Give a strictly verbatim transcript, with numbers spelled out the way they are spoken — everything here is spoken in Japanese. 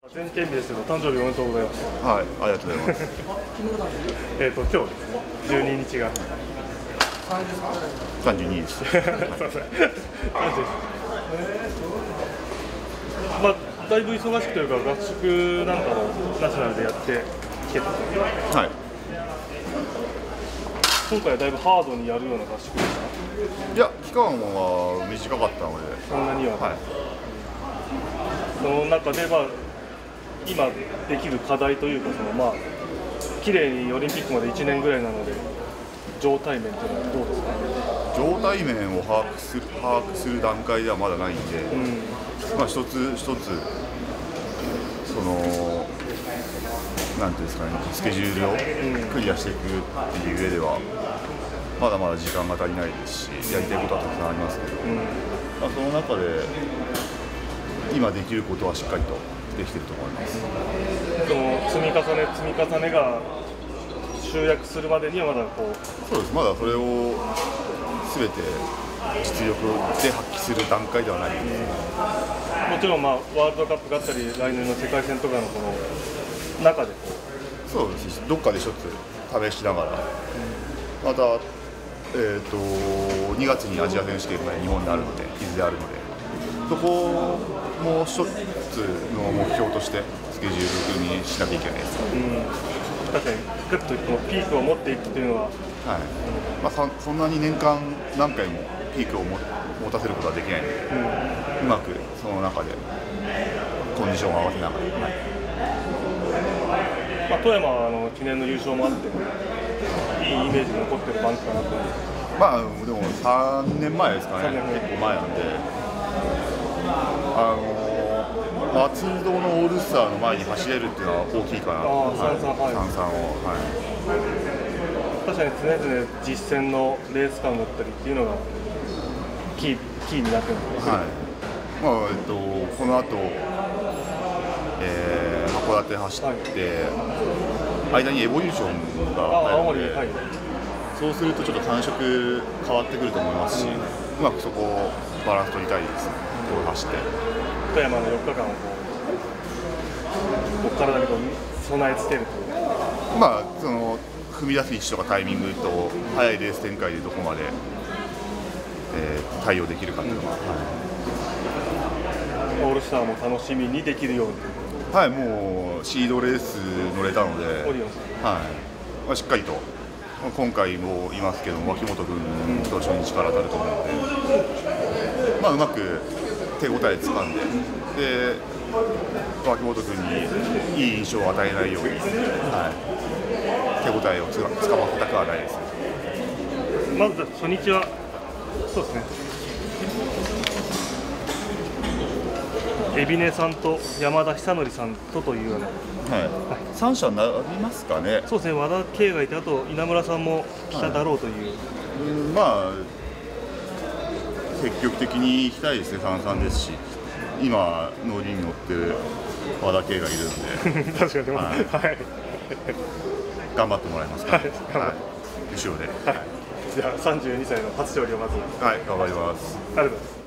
全県日ですけど、誕生日おめでとうございます。 はい、ありがとうございます。 えっと、今日ですね、じゅうににちが。 さんじゅうにです。 すみません。まあ、だいぶ忙しくというか、合宿なんかもナショナルでやってきてた。 はい。 今回はだいぶハードにやるような合宿でした。 いや、期間は短かったので。 そんなには。 はい。 その中で、まあ、今できる課題というか、そのまあ綺麗にオリンピックまでいちねんぐらいなので、状態面というのはどうですか。 状態面を把握する把握する段階ではまだないんで、うん、まあ一つ一つそのなんていうんですかね、スケジュールをクリアしていくっていう上ではまだまだ時間が足りないですし、やりたいことはたくさんありますけど、うん、まあその中で今できることはしっかりとできていると思います。 その積み重ね積み重ねが集約するまでにはまだこう。 そうです。まだそれをすべて実力で発揮する段階ではないです。 もちろんまあワールドカップがあったり来年の世界戦とかのこの中でこう。そうです。どっかで一つ試しながら、うん、またえっとにがつにアジア選手権が日本であるので、いずれあるので、そこもう一つの目標としてスケジュール組みしなきゃいけないです。うん、 確かにグッとこのピークを持っていくというのは、はい、 まあ、そ, そんなに年間何回もピークをも持たせることはできないので、うん、うまくその中でコンディションを合わせながら、はい、 まあ、富山はあの記念の優勝もあっていいイメージに残ってるバンクかなと思います。 まあでもさんねんまえですかね、結構前なんで。あの松戸のオールスターの前に走れるっていうのは大きいかなと。 三三を、はい、確かに常々実戦のレース感だったりっていうのがキー、キーになってるんですね。はい。 まあえっとこの後、えー、函館走って、はい、間にエボリューションが入るので、はい、そうするとちょっと感触変わってくると思いますし、うん、うまくそこをバランス取りたいですね。こう走って富山のよっかかんをこう体にこう備え付けるというか、 まあその踏み出す位置とかタイミングと速いレース展開でどこまで、えー、対応できるかというのは、 うん、はい、オールスターも楽しみにできるように。 はい、もうシードレース乗れたので、はい、まあ、しっかりと今回もいますけど脇本君と初日から当たると思うので、まあ、うまく手応えつかんで、で脇本君にいい印象を与えないように、はい、手応えをつかませたくはないです。 まず初日はそうですね、海老根さんと山田久典さんとというような、 はいはい、さん社並びますかね。 そうですね、和田圭がいて、あと稲村さんも来ただろうという、はい、 うん、まあ積極的に行きたいですね。さんさんですし、今乗りに乗ってる和田圭がいるので確かに、はい、はい、 頑張ってもらいますか、ね、はいはい、後ろで、 はい、じゃあさんじゅうにさいの初勝利をまず、 はい、頑張ります。 ありがとうございます。